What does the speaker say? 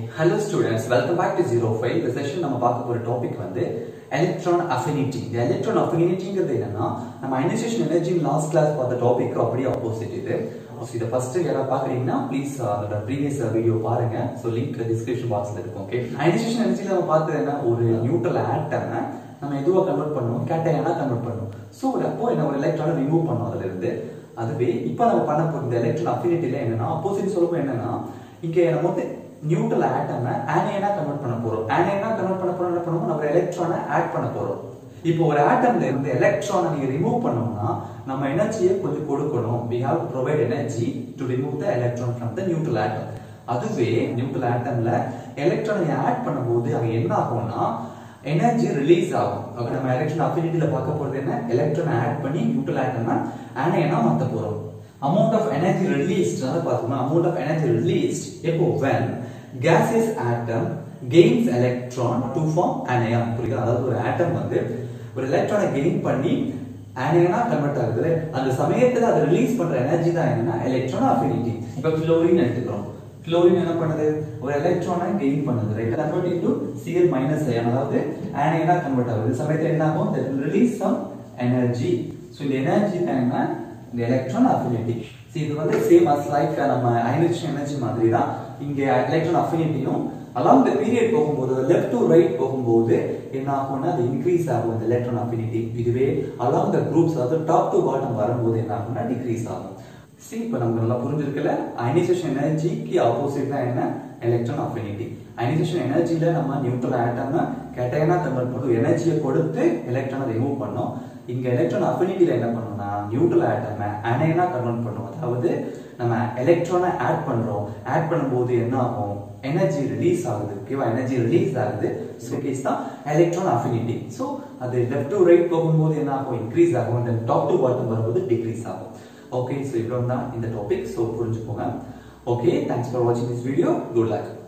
Hello students, welcome back to 05. The session நம்ம பார்க்க போற டாபிக் வந்து electron affinity. The electron affinityங்கிறது என்னன்னா நம்ம ionization energy last class பார்த்த டாபிக் அப்படியே ஆப்போசிட் இது. இத ஃபர்ஸ்ட் யாரா பாக்குறீங்கன்னா ப்ளீஸ் அந்த previous வீடியோ பாருங்க. சோ லிங்க் டிஸ்கிரிப்ஷன் பாக்ஸ்ல இருக்கும். ஓகே. ionization energy நம்ம பார்த்தது என்ன ஒரு நியூட்ரல் ஆட்டம் நம்ம எதுவா கன்வெர்ட் பண்ணுவோம் கேட்டையனா கன்வெர்ட் பண்ணுவோம். சோ அப்போ என்ன ஒரு எலக்ட்ரானை ரிமூவ் பண்ணோம் அதுல இருந்து. அதுவே இப்போ நம்ம பண்ண போற இந்த electron affinityல என்னன்னா ஆப்போசிட் சொல்லப்போ என்னன்னா இங்க நம்ம வந்து நியூட்ரல் ஆட்டம் ஆனியனா கன்வெர்ட் பண்ண போறோம். ஆனியனா கன்வெர்ட் பண்ண போறோம் என்ன பண்ணுவோம் நம்ம எலக்ட்ரானை ஆட் பண்ண போறோம். இப்போ ஒரு ஆட்டம்ல இருந்து எலக்ட்ரானை நீங்க ரிமூவ் பண்ணோம்னா நம்ம எனர்ஜியை கொஞ்சம் கொடுக்கணும். we have to provide energy to remove the electron from the neutral atom. அதுவே நியூட்ரல் ஆட்டம்ல எலக்ட்ரானை ஆட் பண்ணும்போது அங்க என்ன ஆகும்னா எனர்ஜி ரிலீஸ் ஆகும். அப்ப நம்ம எலக்ட்ரான் அஃபினிட்டில பார்க்க போறது என்ன எலக்ட்ரானை ஆட் பண்ணி நியூட்ரல் ஆட்டம்னா ஆனியனா மாத்த போறோம். amount of energy released பாத்தோம்னா amount of energy released எப்போ when gaseous atom gains electron to form anion. புரியுதா? அதாவது ஒரு ஆட்டம் வந்து ஒரு எலக்ட்ரானை கெயின் பண்ணி ஆனியனா கன்வெர்ட் ஆகுது. அந்த சமயத்துல அது ரிலீஸ் பண்ற எனர்ஜி தான் என்னன்னா எலக்ட்ரான் அஃபினிட்டி. இப்போ குளோரின் எடுத்துக்கிறோம். குளோரின் என்ன பண்ணுது ஒரு எலக்ட்ரானை கெயின் பண்ணுது. Right convert into Cl - ion அதாவது ஆனியனா கன்வெர்ட் ஆகுது. சமயத்துல என்ன ஆகும் that will release some energy. so இந்த எனர்ஜி தான் என்ன இந்த எலக்ட்ரான் அஃபினிட்டி. இது வந்து சேம் as like நம்ம ionization energy மாதிரி தான் இங்க எலக்ட்ரான் அஃபினிட்டியும் along the period போகும்போது left to right போகும்போது என்ன ஆகும்னா அது இன்க்ரீஸ் ஆகும் இந்த எலக்ட்ரான் அஃபினிட்டி. இதுவே along the groups அதாவது டாப் டு பாட்டம் வரும்போது என்ன ஆகும்னா டிக்ரீஸ் ஆகும். see இப்போ நமக்கு நல்லா புரிஞ்சிருக்குல ionization energyக்கு ஆப்போசிட் தான் என்ன எலக்ட்ரான் அஃபினிட்டி. ionization energyல நம்ம நியூட்ரல் ஆட்டமை கேட்டையனா கன்வெர்ட் பண்ணி எனர்ஜியை கொடுத்து எலக்ட்ரானை ரிமூவ் பண்ணோம். இங்க எலக்ட்ரான் அஃபினிட்டில என்ன பண்ணோம்னா நியூட்ரல் ஆட்டமை ஆனியனா கன்வெர்ட் பண்ணுவோம். அதாவது நம்ம எலக்ட்ரானை ஆட் பண்றோம். ஆட் பண்ணும்போது என்ன ஆகும் எனர்ஜி ரிலீஸ் ஆகுது. ஓகேவா எனர்ஜி ரிலீஸ் ஆகுது. சோ கேஸ் தான் எலக்ட்ரான் அஃபினிட்டி. சோ அது லெஃப்ட் டு ரைட் போகும்போது என்ன ஆகும் இன்க்ரீஸ் ஆகும். தென் டாப் டு பாட்டம் வரும்போது டிக்ரீஸ் ஆகும். ஓகே சோ இவ்வளவு தான் இந்த டாபிக். சோ புரிஞ்சுக்கோங்க. ஓகே தேங்க்ஸ் ஃபார் வாட்சிங் திஸ் வீடியோ. Good luck.